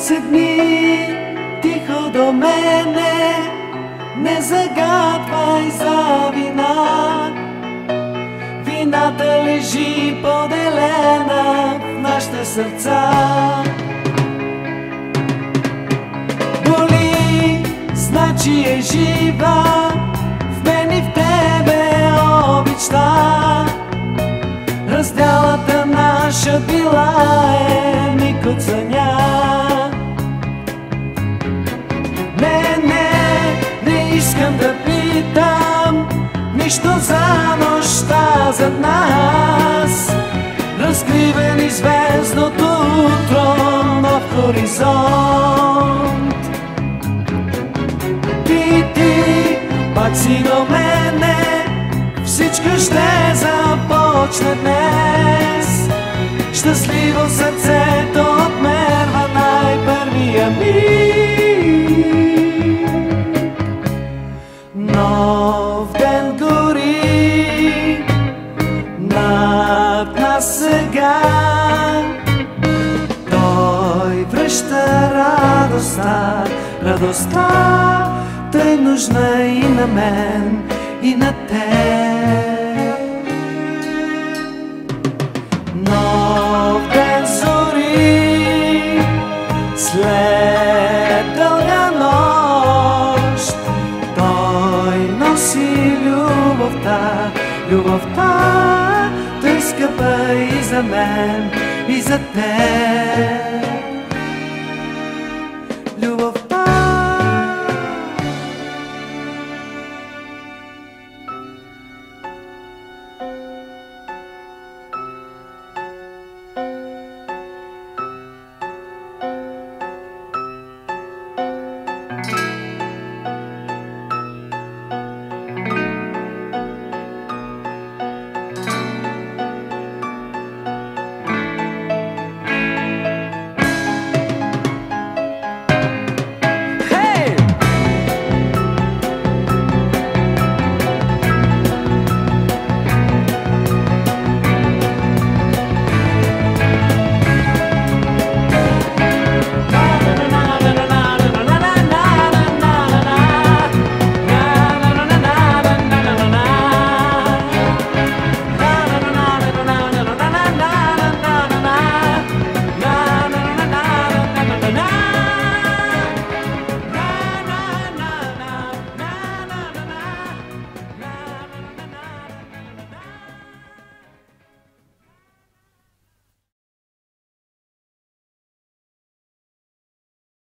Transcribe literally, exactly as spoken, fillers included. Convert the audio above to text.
Седни тихо до мене, не загадвай за вина. Вината лежи поделена в нашите сърца. Боли, значи е жива, в мен и в тебе обичта. Разделата наша била е миг от съня. Не, не, не искам да питам нищо за нощта зад нас. Разкривени звездното утро, нов хоризонт. Ти, ти, пак си до мене, всичко ще започне днес. Щастливо сърцето отмерва най-първия миг. Нов ден гори над нас сега. Той връща радостта, радостта, тъй нужна и на мен, и на теб. Нов ден зори след дълга нощ. Той носи любовта, любовта, тъй скъпа и за мен, и за теб.